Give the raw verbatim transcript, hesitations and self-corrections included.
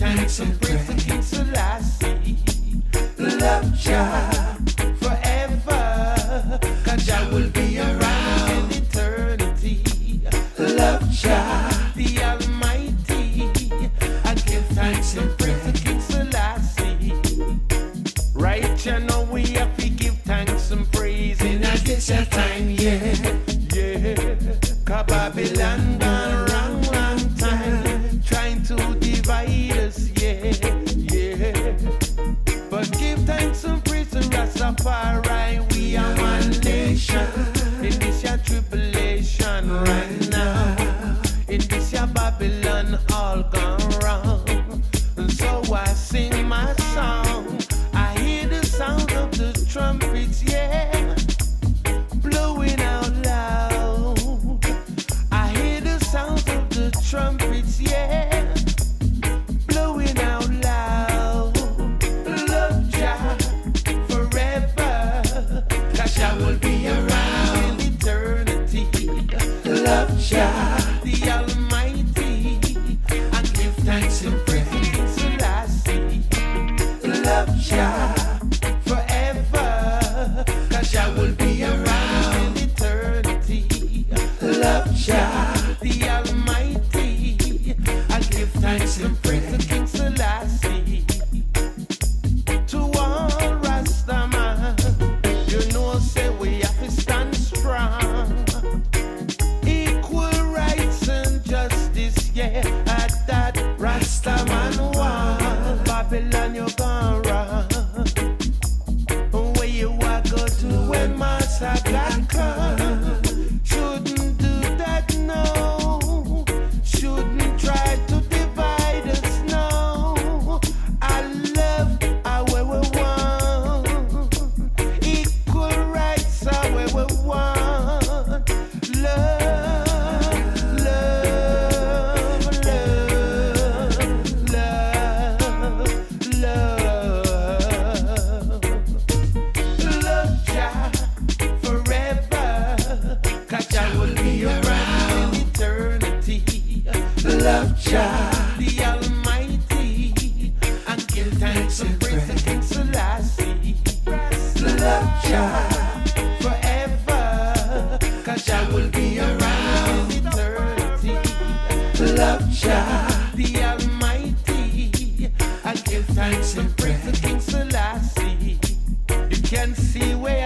thanks and praise to King Selassie. Love Jah forever, cause Jah will be around in eternity. Love Jah, the Almighty, and give thanks and praise to King Selassie. Right, you know we have to give thanks and praise in a this time, yeah, yeah. Cause Babylon gone wrong, wrong time, trying to divide us, yeah, yeah. But give thanks and praise to Rastafari, we are one nation. In this year tribulation right now, in this year Babylon all gone wrong. And so I sing my song, I hear the sound of the trumpets, yeah, blowing out loud. I hear the sound of the trumpets, yeah, blowing out loud. Love Jah forever, cause Jah will be around in eternity. Love Jah, the Almighty, and give thanks and praise to King Selassie. Love Jah forever, cause Jah will be around in eternity. Love Jah, the Almighty, and give thanks and praise to King Selassie. To all Rastaman, you know say we have to stand strong. Equal rights and justice, yeah, at that Rastaman want. Babylon you gone wrong. Where you are go to when massacre come? Shouldn't do that, no. Shouldn't try to divide us, no. I love our way we want. Equal rights are where we want. Love, love, love, love, love. Love Jah forever, cause Jah will be around in eternity. Love Jah, the Almighty, and give thanks and praise to King Selassie. Love Jah forever, cause Jah will be around in eternity. Love Jah, the Almighty, and give thanks and praise to King Selassie. You can see where